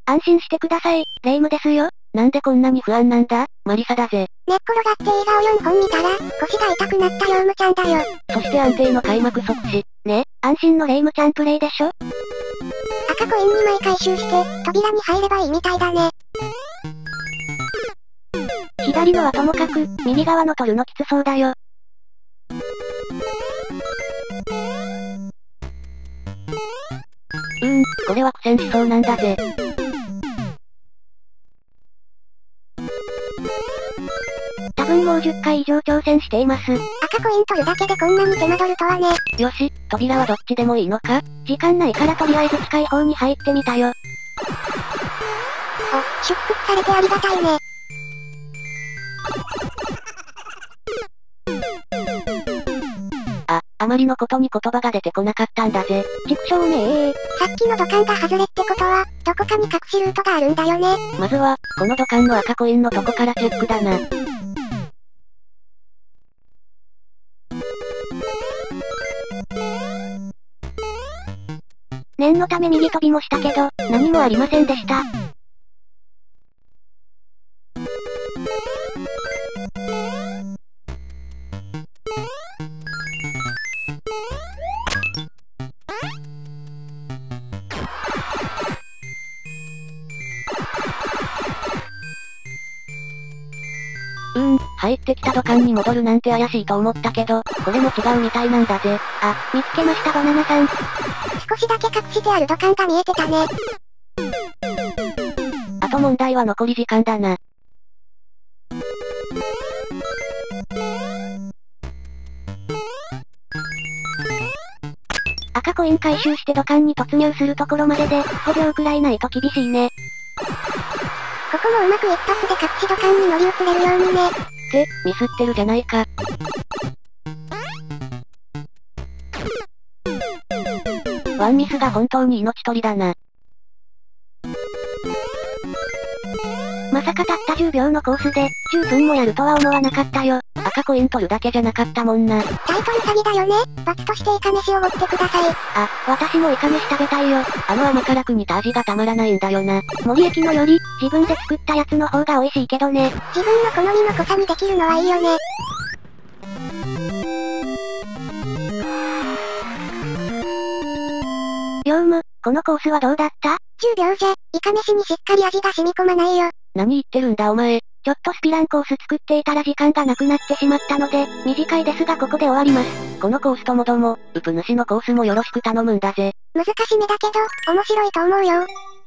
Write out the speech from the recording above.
安心してください、霊夢ですよ。 なんでこんなに不安なんだ？マリサだぜ。 寝っ転がって映画を4本見たら、腰が痛くなったヨウムちゃんだよ。 そして安定の開幕即死。 ね、安心の霊夢ちゃんプレイでしょ？ 赤コイン2枚回収して、扉に入ればいいみたいだね。 左のはともかく、右側の取るのきつそうだよ。 これは苦戦しそうなんだぜ。 多分もう10回以上挑戦しています。 赤コイン取るだけでこんなに手間取るとはね。 よし、扉はどっちでもいいのか？ 時間ないからとりあえず近い方に入ってみたよ。 お、祝福されてありがたいね。 あまりのことに言葉が出てこなかったんだぜ。 畜生ねー。 さっきの土管が外れってことは、どこかに隠しルートがあるんだよね。 まずは、この土管の赤コインのとこからチェックだな。 念のため右飛びもしたけど、何もありませんでした。 入ってきた土管に戻るなんて怪しいと思ったけど、これも違うみたいなんだぜ。 あ、見つけましたバナナさん。 少しだけ隠してある土管が見えてたね。 あと問題は残り時間だな。 赤コイン回収して土管に突入するところまでで、5秒くらいないと厳しいね。 ここもうまく一発で隠し土管に乗り移れるようにね。 って、ミスってるじゃないか。ワンミスが本当に命取りだな。 まさかたった10秒のコースで、10分もやるとは思わなかったよ。 赤コイン取るだけじゃなかったもんな。 タイトル詐欺だよね。罰としてイカ飯をおごってください。 あ、私もイカ飯食べたいよ。 甘辛く煮た味がたまらないんだよな。 森駅のより、自分で作ったやつの方が美味しいけどね。 自分の好みの濃さにできるのはいいよね。 ヨウム、このコースはどうだった？ 10 秒じゃ、イカ飯にしっかり味が染み込まないよ。 何言ってるんだお前。 ちょっとスピランコース作っていたら時間がなくなってしまったので、短いですがここで終わります。 このコースともども、ウプ主のコースもよろしく頼むんだぜ。 難しめだけど、面白いと思うよ。